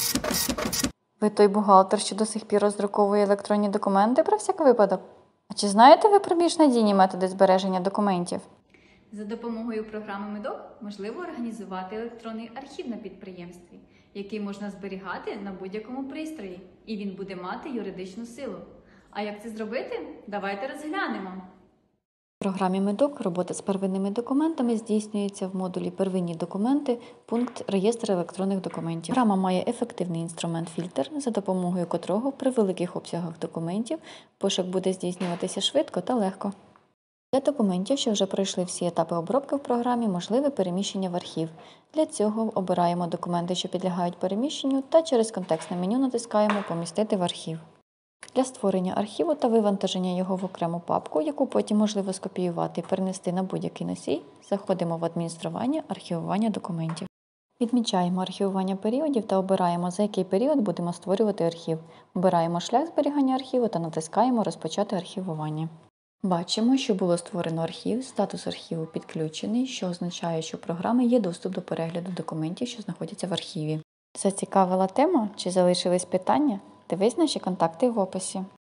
Ви той бухгалтер, що до сих пір роздруковує електронні документи про всяк випадок? А чи знаєте ви про більш надійні методи збереження документів? За допомогою програми Медок можливо організувати електронний архів на підприємстві, який можна зберігати на будь-якому пристрої, і він буде мати юридичну силу. А як це зробити? Давайте розглянемо. В програмі Медок робота з первинними документами здійснюється в модулі «Первинні документи», пункт «Реєстр електронних документів». Програма має ефективний інструмент-фільтр, за допомогою котрого при великих обсягах документів пошук буде здійснюватися швидко та легко. Для документів, що вже пройшли всі етапи обробки в програмі, можливе переміщення в архів. Для цього обираємо документи, що підлягають переміщенню, та через контекстне меню натискаємо «Помістити в архів». Для створення архіву та вивантаження його в окрему папку, яку потім можливо скопіювати і перенести на будь-який носій, заходимо в адміністрування архівування документів. Відмічаємо архівування періодів та обираємо, за який період будемо створювати архів. Обираємо шлях зберігання архіву та натискаємо «Розпочати архівування». Бачимо, що було створено архів, статус архіву підключений, що означає, що у програми є доступ до перегляду документів, що знаходяться в архіві. Зацікавила тема чи залишились питання? Дивись наші контакти в описі.